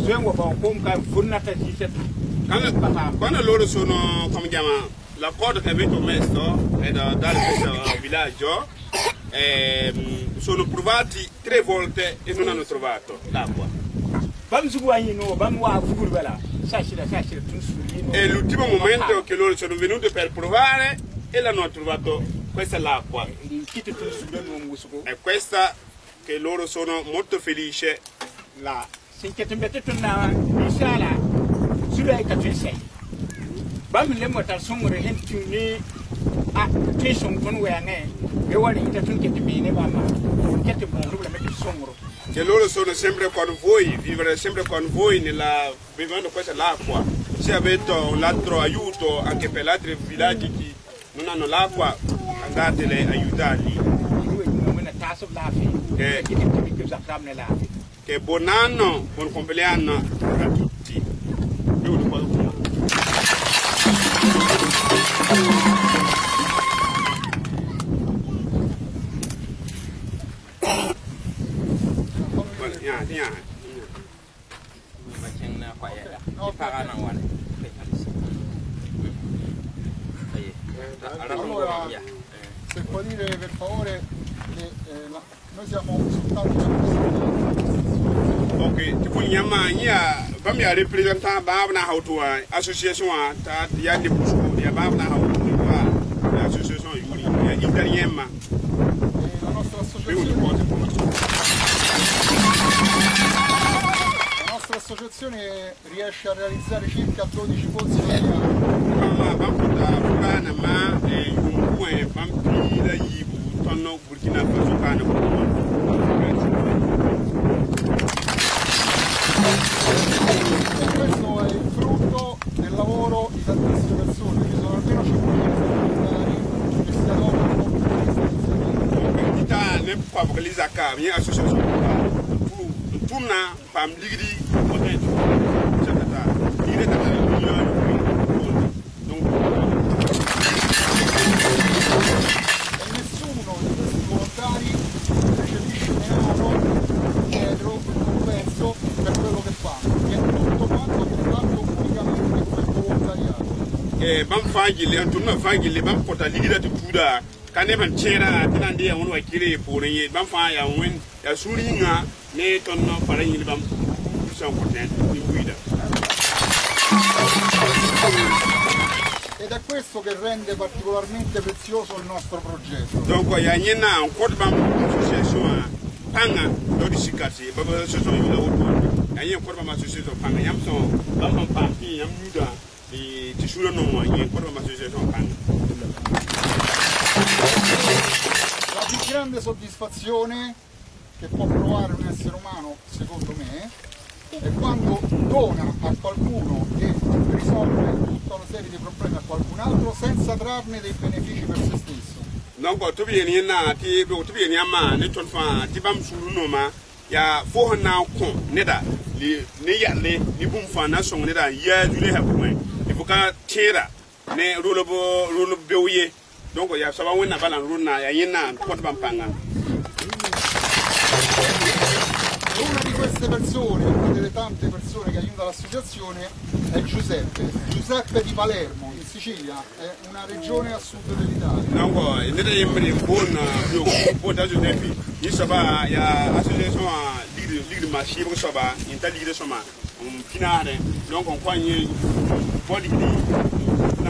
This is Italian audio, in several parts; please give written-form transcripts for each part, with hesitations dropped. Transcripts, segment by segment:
Quando loro sono, come chiama, l'accordo che avete messo è da dare questo villaggio, sono provati 3 volte e non hanno trovato l'acqua. E l'ultimo momento che loro sono venuti per provare e l'hanno trovato, questa è l'acqua. È questa che loro sono molto felici. Che loro sono sempre con voi, vivere sempre con voi vivendo questa l'acqua. Se avete un altro aiuto anche per gli altri villaggi che non hanno l'acqua, andatele a aiutarli. Che buon anno, buon compleanno a tutti. Allora, se può dire per favore che noi siamo soltanto ok, tu punya manya, bam ya representant babna hautua association ta ya de busu ya babna hautua association yuri ya italienne. La nostra associazione riesce a realizzare circa 12 pozzi ogni anno. E questo è il frutto del lavoro di tantissime persone, ci sono almeno 5.000 volontari che si adoperano bam fangile antuna fangile bam pota ligira tu tuda kane ban chera tanande ya won wakire pore ye bam fa ya won ya suringa ne tonno parayil bam san content di guida. Ed è questo che rende particolarmente prezioso il nostro progetto. Donc ya nyena on code bam association panga do di sikati baba association yi la woto ya yen code bam association panga yam so bam parti yam nuda di tisura non è quello ma associazione panga. La più grande soddisfazione che può provare un essere umano, secondo me, è quando dona a qualcuno e risolve tutta una serie di problemi a qualcun altro senza trarne dei benefici per se stesso. Donc tu vieni na ti vieni ama ne ton fa ti bam suru no ma ya fo na ko ne da li ne ya le ni bum fa na so ne da ya jule ha ko ka tera ne rolo bewye donc ya saba wona balan runa ya yina pot bampanga. Una di queste persone, una delle tante persone che aiuta l'associazione è Giuseppe di Palermo in Sicilia, è una regione a sud dell'Italia. No, ne da yemri bon da Giuseppe yi saba ya association ligue marché ko saba in ta ligue soma un finale donc on croit Pode ir na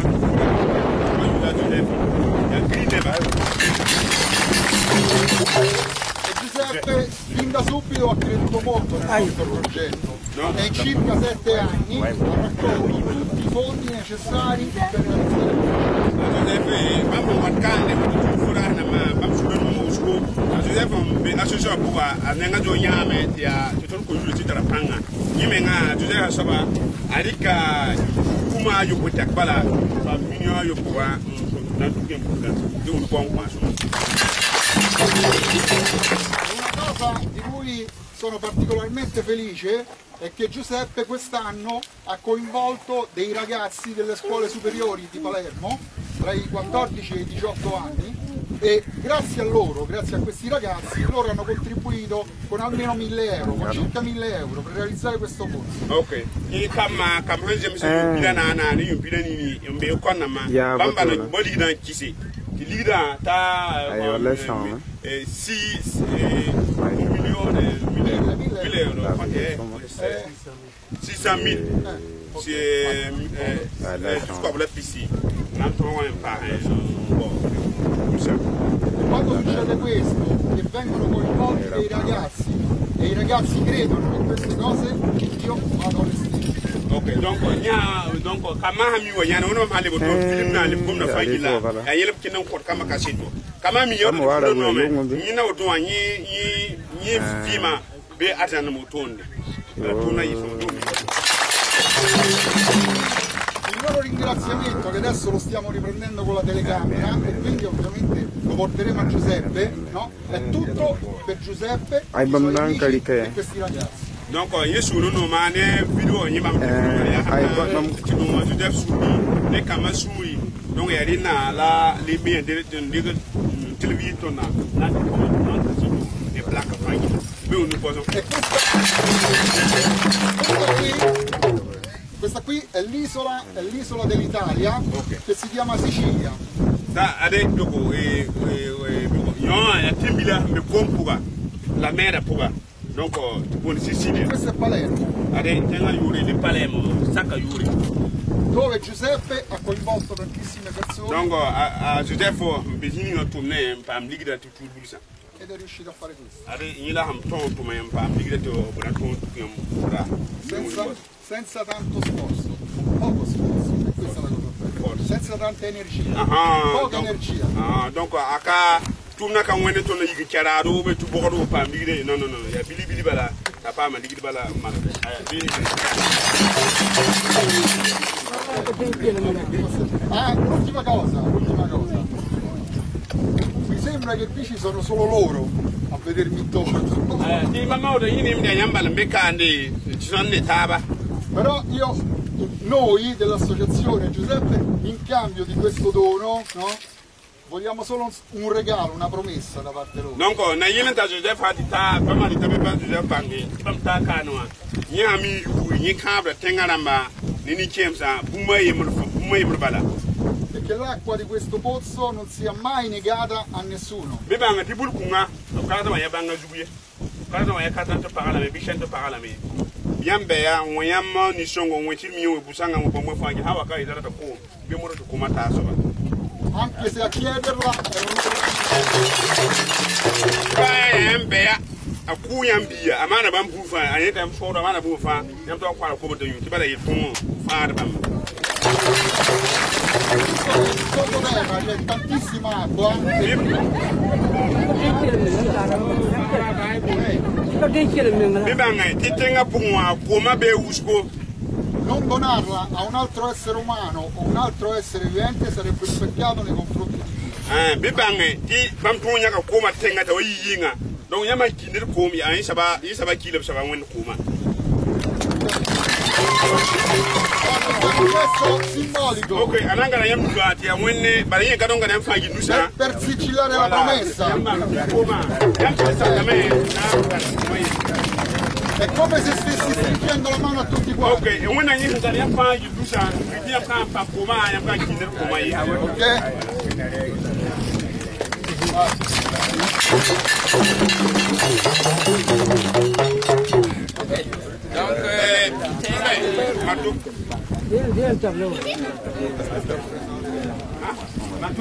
Giuseppe fin da subito ha creduto molto nel nostro progetto e in circa 7 anni ha raccolto tutti i fondi necessari per realizzare Giuseppe mamma marcante furana ma bam sudan musco Giuseppe associazione buga anenga jo yame ya tutun ko yulu titara panga yimenga Giuseppe saba arika kuma yuko takbala ba minyo yuko wa na tukem buga di un buon passo. Una cosa di cui sono particolarmente felice è che Giuseppe quest'anno ha coinvolto dei ragazzi delle scuole superiori di Palermo tra i 14 e i 18 anni E grazie a loro, grazie a questi ragazzi, loro hanno contribuito con almeno 1.000 euro, con circa 1.000 euro per realizzare questo pozzo. Ok, e come hanno sempre un pilana, un pilani, un bel conama, bambano, boli da chisi, il leader ta 6 milioni, 1.000 euro, 600.000, c'est jusqu'à la piscine, non trop Quando succede questo, che vengono coinvolti dei ragazzi e i ragazzi credono in queste cose, io vado all'estero. Ok, donc kama hami wa yana wono mali bo film na le bomna fagila ya yele kinan ko kama kasito kama mi yo no me ni na woto anyi fima be atana motonde tuna yiso. Il loro ringraziamento, che adesso lo stiamo riprendendo con la telecamera e quindi ovviamente lo porteremo a Giuseppe, no? È tutto per Giuseppe e questi ragazzi. Donc yesu no mane video nyi bam ya no Joseph Sumi ne kama sui donc ya rina la les bien de télévision na e placa fagli be un po'. Questa qui è l'isola dell'Italia, okay, che si chiama Sicilia. Da ade dopo no è timbila me compuga la mera puga. Donc buon Sicilia. Questo è Palermo. Ade tenga yuri di Palermo, sacca yuri. Dove Giuseppe ha coinvolto tantissime persone. Donc a Giuseppe bisogna tornare per amligare tutto il busa. Ed è riuscito a fare questo. Ade ila ham ton to mai per amligare to buona senza tanto sforzo, poco sforzo, e questa è la cosa bella. Senza tanta energia, poca energia. Donc aka tumna kan wene to na yigi carado be tu bokodo pa mbire no ya bili bala ta pa ma digi bala ma l'ultima cosa. Mi sembra che qui ci sono solo loro a vedermi intorno. Ti mamma da yini mi nyambala bekande ci sono ne taba. Però noi dell'associazione Giuseppe, in cambio di questo dono, no, vogliamo solo un regalo, una promessa da parte loro. Donc, na yelen ta Giuseppe hati ta pas mal ta be Giuseppe bangi, tam ta kanwa. Ni ami ni kabra tengaramba, ni chemsa, bumay bala. E che l'acqua di questo pozzo non sia mai negata a nessuno. Be banga ti bulkunga, kada ma ya banga zubuye. Kada ma ya katanta parala me bishanta parala me. Yambeya wanyama ni songo wetil miyo busanga mo pomwe fangi hawa kai dara ta ko be mo to kuma ta so ba anche se a chiederla yambeya aku yambia amana bam bu fa aneta am fodo amana bu fa yam to kwara ko bodo yu ti bala yi fun fa da bam sottoterra c'è tantissima acqua non donarla a un altro essere umano o un altro essere vivente sarebbe un peccato nei confronti di questo simbolico per sigillare la promessa. È come se stessi stringendo la mano a tutti quanti. Ok?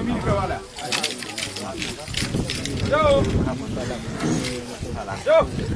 Ciao.